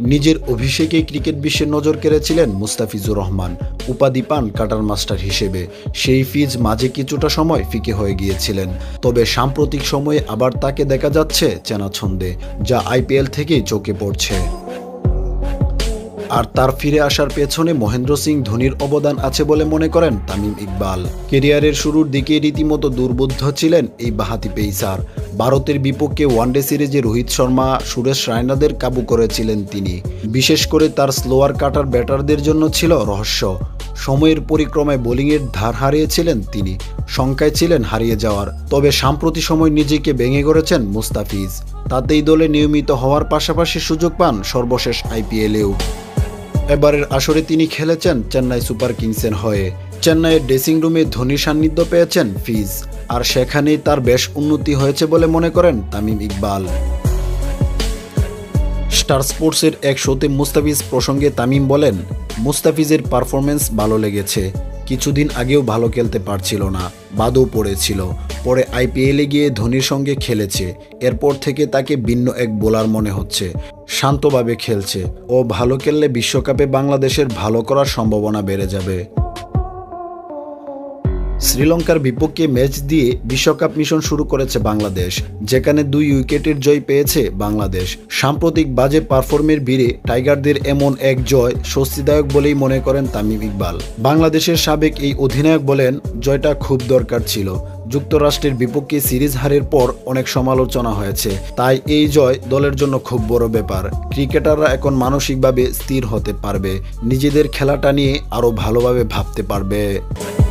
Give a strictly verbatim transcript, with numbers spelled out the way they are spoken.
নিজের অভিষেকে ক্রিকেট বিশ্বের নজর কেড়েছিলেন মুস্তাফিজুর রহমান, উপাধি পান কাটার মাস্টার হিসেবে। সেই ফিজ মাঝে কিছুটা সময় ফিকে হয়ে গিয়েছিলেন, তবে সাম্প্রতিক সময়ে আবার তাকে দেখা যাচ্ছে চেনা ছন্দে, যা আইপিএল থেকেই চোখে পড়ছে। আর তার ফিরে আসার পেছনে মহেন্দ্র সিং ধোনির অবদান আছে বলে মনে করেন তামিম ইকবাল। কেরিয়ারের শুরুর দিকে রীতিমতো দুর্বোধ্য ছিলেন এই বাঁহাতি পেসার। ভারতের বিপক্ষে ওয়ানডে সিরিজে রোহিত শর্মা, সুরেশ রায়নাদের কাবু করেছিলেন তিনি। বিশেষ করে তার স্লোয়ার কাটার ব্যাটারদের জন্য ছিল রহস্য। সময়ের পরিক্রমায় বোলিংয়ের ধার হারিয়েছিলেন তিনি, শঙ্কায় ছিলেন হারিয়ে যাওয়ার। তবে সাম্প্রতিক সময় নিজেকে ভেঙে গড়েছেন মুস্তাফিজ। তাতেই দলে নিয়মিত হওয়ার পাশাপাশি সুযোগ পান সর্বশেষ আইপিএলেও। এবারের আসরে তিনি খেলেছেন চেন্নাই সুপার কিংসের হয়ে। চেন্নাইয়ের ড্রেসিং রুমে ধোনির সান্নিধ্য পেয়েছেন ফিজ, আর সেখানেই তার বেশ উন্নতি হয়েছে বলে মনে করেন তামিম ইকবাল। স্টার স্পোর্টসের এক শোতে মুস্তাফিজ প্রসঙ্গে তামিম বলেন, মুস্তাফিজের পারফরমেন্স ভালো লেগেছে। কিছুদিন আগেও ভালো খেলতে পারছিল না, বাদও পড়েছিল। পরে আইপিএলে গিয়ে ধোনির সঙ্গে খেলেছে। এরপর থেকে তাকে ভিন্ন এক বোলার মনে হচ্ছে। শান্তভাবে খেলছে। ও ভালো খেললে বিশ্বকাপে বাংলাদেশের ভালো করার সম্ভাবনা বেড়ে যাবে। শ্রীলঙ্কার বিপক্ষে ম্যাচ দিয়ে বিশ্বকাপ মিশন শুরু করেছে বাংলাদেশ, যেখানে দুই উইকেটের জয় পেয়েছে বাংলাদেশ। সাম্প্রতিক বাজে পারফর্মের ভিড়ে টাইগারদের এমন এক জয় স্বস্তিদায়ক বলেই মনে করেন তামিম ইকবাল। বাংলাদেশের সাবেক এই অধিনায়ক বলেন, জয়টা খুব দরকার ছিল। যুক্তরাষ্ট্রের বিপক্ষে সিরিজ হারের পর অনেক সমালোচনা হয়েছে, তাই এই জয় দলের জন্য খুব বড় ব্যাপার। ক্রিকেটাররা এখন মানসিকভাবে স্থির হতে পারবে, নিজেদের খেলাটা নিয়ে আরও ভালোভাবে ভাবতে পারবে।